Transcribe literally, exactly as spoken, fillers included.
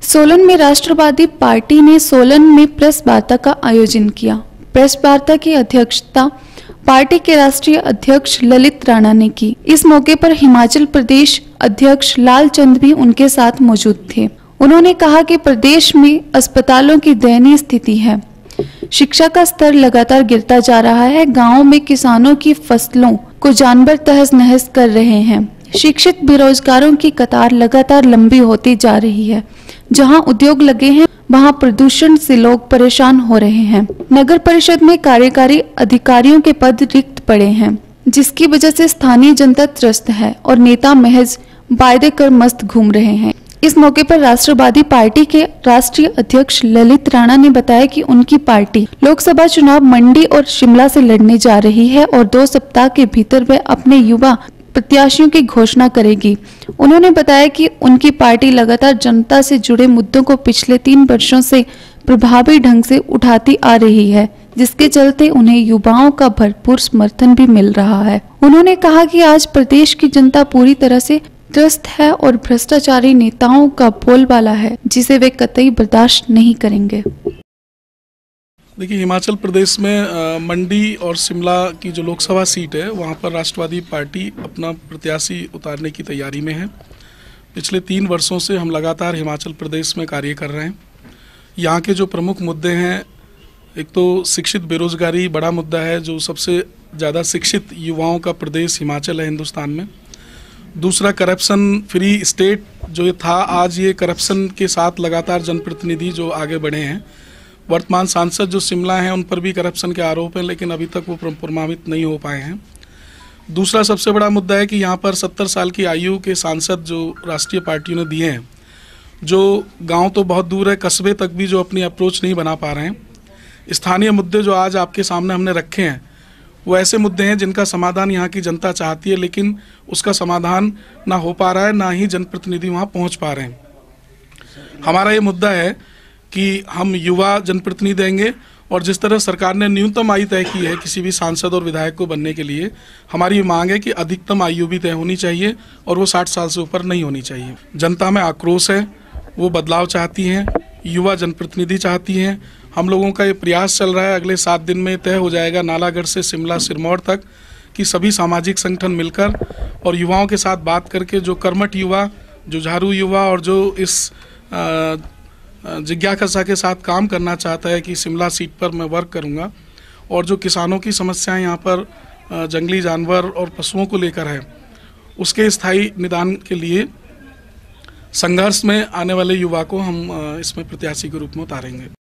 सोलन में राष्ट्रवादी पार्टी ने सोलन में प्रेस वार्ता का आयोजन किया। प्रेस वार्ता की अध्यक्षता पार्टी के राष्ट्रीय अध्यक्ष ललित राणा ने की। इस मौके पर हिमाचल प्रदेश अध्यक्ष लालचंद भी उनके साथ मौजूद थे। उन्होंने कहा कि प्रदेश में अस्पतालों की दयनीय स्थिति है, शिक्षा का स्तर लगातार गिरता जा रहा है, गाँवों में किसानों की फसलों को जानवर तहस नहस कर रहे हैं, शिक्षित बेरोजगारों की कतार लगातार लंबी होती जा रही है, जहां उद्योग लगे हैं वहां प्रदूषण से लोग परेशान हो रहे हैं, नगर परिषद में कार्यकारी अधिकारियों के पद रिक्त पड़े हैं, जिसकी वजह से स्थानीय जनता त्रस्त है और नेता महज वायदे कर मस्त घूम रहे हैं। इस मौके पर राष्ट्रवादी पार्टी के राष्ट्रीय अध्यक्ष ललित राणा ने बताया कि उनकी पार्टी लोकसभा चुनाव मंडी और शिमला से लड़ने जा रही है और दो सप्ताह के भीतर वे अपने युवा प्रत्याशियों की घोषणा करेगी। उन्होंने बताया कि उनकी पार्टी लगातार जनता से जुड़े मुद्दों को पिछले तीन वर्षों से प्रभावी ढंग से उठाती आ रही है, जिसके चलते उन्हें युवाओं का भरपूर समर्थन भी मिल रहा है। उन्होंने कहा कि आज प्रदेश की जनता पूरी तरह से त्रस्त है और भ्रष्टाचारी नेताओं का बोलबाला है, जिसे वे कतई बर्दाश्त नहीं करेंगे। देखिए, हिमाचल प्रदेश में आ, मंडी और शिमला की जो लोकसभा सीट है वहाँ पर राष्ट्रवादी पार्टी अपना प्रत्याशी उतारने की तैयारी में है। पिछले तीन वर्षों से हम लगातार हिमाचल प्रदेश में कार्य कर रहे हैं। यहाँ के जो प्रमुख मुद्दे हैं, एक तो शिक्षित बेरोजगारी बड़ा मुद्दा है, जो सबसे ज़्यादा शिक्षित युवाओं का प्रदेश हिमाचल है हिंदुस्तान में। दूसरा, करप्शन फ्री स्टेट जो ये था, आज ये करप्शन के साथ लगातार जनप्रतिनिधि जो आगे बढ़े हैं। वर्तमान सांसद जो शिमला हैं उन पर भी करप्शन के आरोप हैं, लेकिन अभी तक वो प्रमाणित नहीं हो पाए हैं। दूसरा सबसे बड़ा मुद्दा है कि यहाँ पर सत्तर साल की आयु के सांसद जो राष्ट्रीय पार्टियों ने दिए हैं, जो गांव तो बहुत दूर है, कस्बे तक भी जो अपनी अप्रोच नहीं बना पा रहे हैं। स्थानीय मुद्दे जो आज आपके सामने हमने रखे हैं वो ऐसे मुद्दे हैं जिनका समाधान यहाँ की जनता चाहती है, लेकिन उसका समाधान ना हो पा रहा है, ना ही जनप्रतिनिधि वहाँ पहुँच पा रहे हैं। हमारा ये मुद्दा है कि हम युवा जनप्रतिनिधि देंगे, और जिस तरह सरकार ने न्यूनतम आयु तय की है किसी भी सांसद और विधायक को बनने के लिए, हमारी मांग है कि अधिकतम आयु भी तय होनी चाहिए और वो साठ साल से ऊपर नहीं होनी चाहिए। जनता में आक्रोश है, वो बदलाव चाहती हैं, युवा जनप्रतिनिधि चाहती हैं। हम लोगों का ये प्रयास चल रहा है, अगले सात दिन में तय हो जाएगा नालागढ़ से शिमला सिरमौर तक कि सभी सामाजिक संगठन मिलकर और युवाओं के साथ बात करके, जो कर्मठ युवा, जुझारू युवा और जो इस आ, जिज्ञासा के साथ काम करना चाहता है कि शिमला सीट पर मैं वर्क करूंगा, और जो किसानों की समस्याएं यहाँ पर जंगली जानवर और पशुओं को लेकर है, उसके स्थायी निदान के लिए संघर्ष में आने वाले युवा को हम इसमें प्रत्याशी के रूप में उतारेंगे।